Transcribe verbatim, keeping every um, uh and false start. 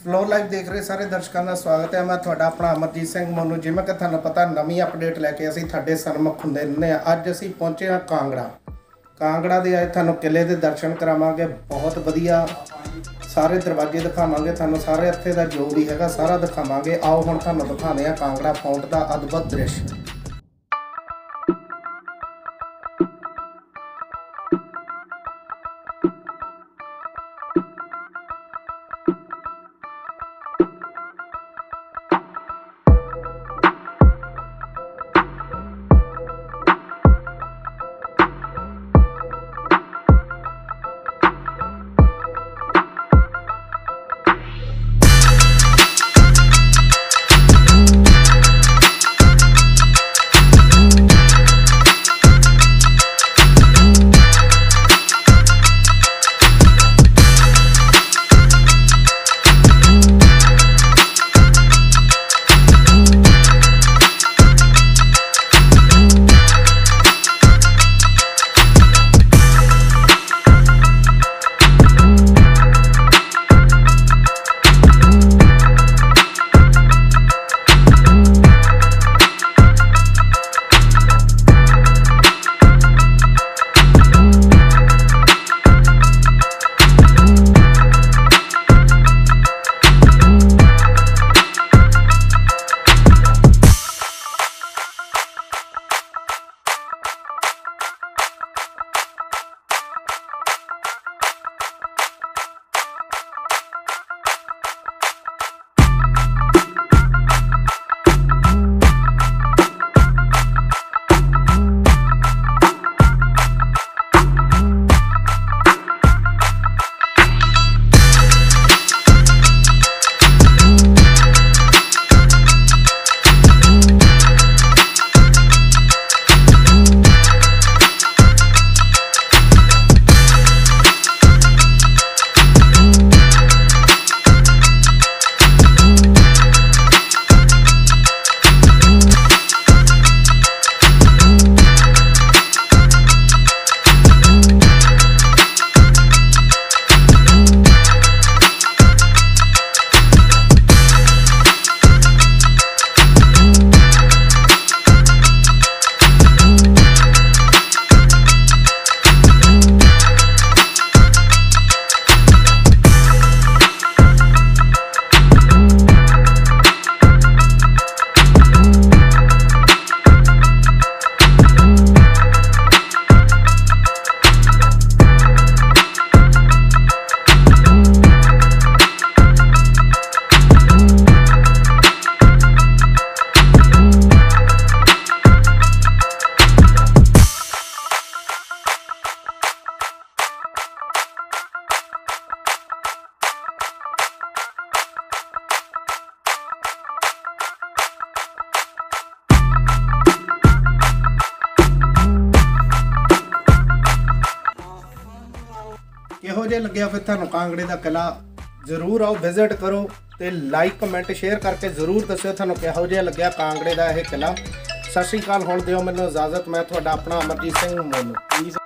Floor live देख रहे सारे दर्शकों का स्वागत है। मैं थोड़ा अपना अमरजीत सिंह मोनू। जिवें कि तुहानूं पता नवीं अपडेट लैके असीं तुहाडे सन्मुख हुंदे रहंदे आ। अज असीं पहुंचे हाँ कांगड़ा। कांगड़ा दे अज तुहानूं किले दे दर्शन करावांगे। बहुत वधिया सारे दरवाजे दिखावांगे, तुहानूं सारे इत्थे दा जो भी हैगा सारा दिखावांगे। आओ हुण तुहानूं दिखाने आ कांगड़ा फाउंट दा अद्भुत दृश्य। किहो जिहा लग्या फिर तुहानूं कांगड़े दा किला? जरूर आओ विजिट करो ते लाइक कमेंट शेयर करके जरूर दस्सिओ तुहानूं किहो जिहा लग्या कांगड़े दा यह किला। सत श्री अकाल। हुण दिओ मैनूं इजाजत। मैं तुहाडा अपना अमरजीत सिंह मोनू।